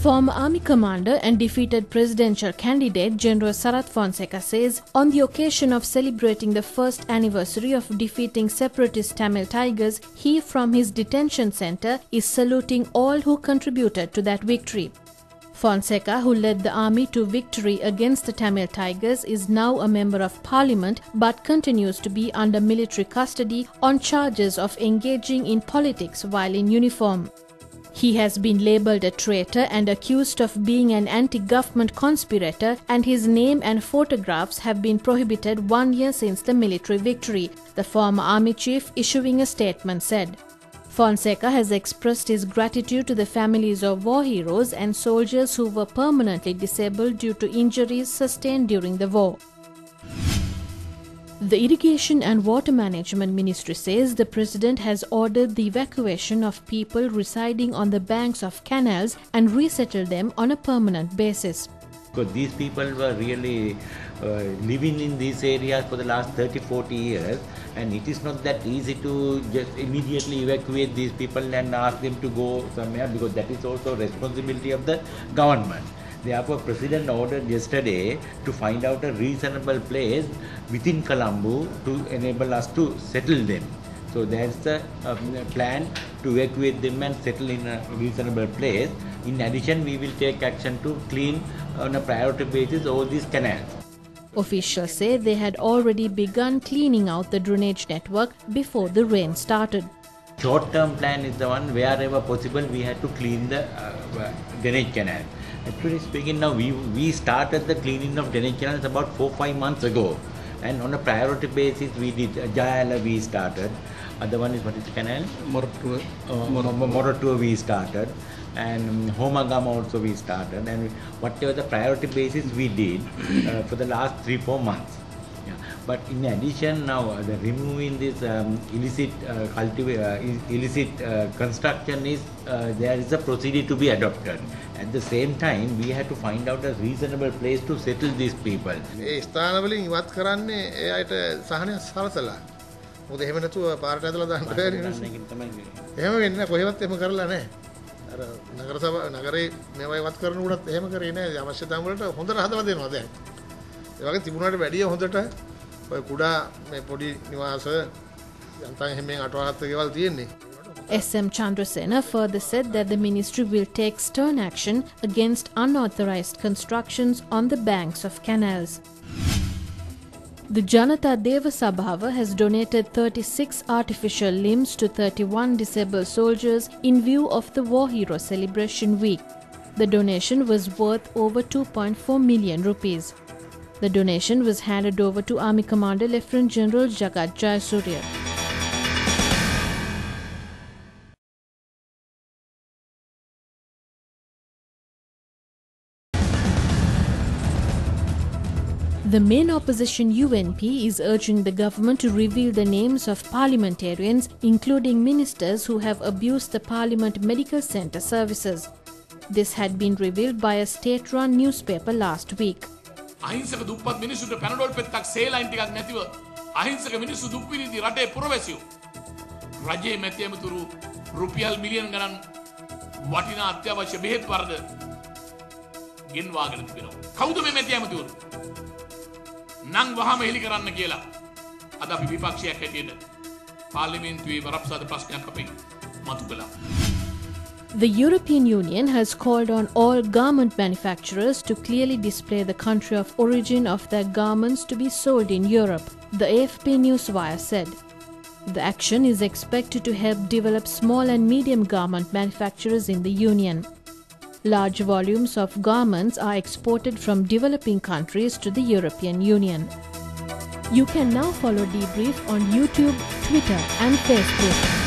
Former army commander and defeated presidential candidate General Sarath Fonseca says on the occasion of celebrating the first anniversary of defeating separatist Tamil Tigers, he from his detention center is saluting all who contributed to that victory. Fonseca, who led the army to victory against the Tamil Tigers, is now a member of parliament but continues to be under military custody on charges of engaging in politics while in uniform. He has been labelled a traitor and accused of being an anti-government conspirator, and his name and photographs have been prohibited 1 year since the military victory, the former army chief issuing a statement said. Fonseca has expressed his gratitude to the families of war heroes and soldiers who were permanently disabled due to injuries sustained during the war. The Irrigation and Water Management Ministry says the President has ordered the evacuation of people residing on the banks of canals and resettle them on a permanent basis. Because these people were really living in these areas for the last 30-40 years, and it is not that easy to just immediately evacuate these people and ask them to go somewhere, because that is also responsibility of the government. Therefore, President ordered yesterday to find out a reasonable place within Colombo to enable us to settle them. So that's the plan, to evacuate them and settle in a reasonable place. In addition, we will take action to clean on a priority basis all these canals. Officials say they had already begun cleaning out the drainage network before the rain started. Short-term plan is the one wherever possible we had to clean the drainage canal. Actually speaking, now we started the cleaning of drainage canals about 4-5 months ago, and on a priority basis we did Jayala we started. Other one is, what is the canal? Moratua we started, and Homagama also we started, and whatever the priority basis we did for the last 3-4 months. Yeah. But in addition, now the removing this illicit construction is there is a procedure to be adopted. At the same time, we had to find out a reasonable place to settle these people. ඒ ස්ථානවලින් ඉවත් කරන්නේ ඒ අයට සහනයක් සලසලා. මොකද එහෙම නැතුව පාරට ඇදලා දාන්න බැහැ නේද? එහෙම වෙන්නේ කොහෙවත් එහෙම කරලා නැහැ. අර නගර සභාව නගරේ මේවා ඉවත් කරනකොටත් එහෙම කරේ නැහැ. අවශ්‍යතාවම් වලට හොඳට හදලා දෙනවා දැන්. ඒ වගේ තිබුණාට වැඩිය හොඳට ඔය කුඩා මේ පොඩි නිවාස යන්තම් හැමෙන් අටවහත් ගෙවල් තියෙන්නේ. SM Chandrasena further said that the ministry will take stern action against unauthorized constructions on the banks of canals. The Janata Deva Sabhava has donated 36 artificial limbs to 31 disabled soldiers in view of the War Hero Celebration Week. The donation was worth over 2.4 million rupees. The donation was handed over to Army Commander Lieutenant General Jagat Jayasuriya. The main opposition UNP is urging the government to reveal the names of parliamentarians, including ministers who have abused the Parliament Medical Centre services. This had been revealed by a state-run newspaper last week. අහිංසක දුප්පත් මිනිසුන්ට Panadol පෙත්තක් saline ටිකක් නැතිව අහිංසක මිනිස්සු දුක් විඳින රටේ පුරවැසියෝ රජයේ මැතිඇමතුරු රුපියල් මිලියන ගණන් වටිනා අත්‍යවශ්‍ය බෙහෙත් වර්ග ගෙන්වාගෙන තිබෙනවා. කවුද මේ මැතිඇමතුරු? නම් වහම හෙලි කරන්න කියලා අද අපි විපක්ෂයක් හැටියට පාර්ලිමේන්තුවේ වරප්‍රසාද ප්‍රශ්නයක් අපි මතු කළා. The European Union has called on all garment manufacturers to clearly display the country of origin of their garments to be sold in Europe, the AFP Newswire said. The action is expected to help develop small and medium garment manufacturers in the Union. Large volumes of garments are exported from developing countries to the European Union. You can now follow Debrief on YouTube, Twitter and Facebook.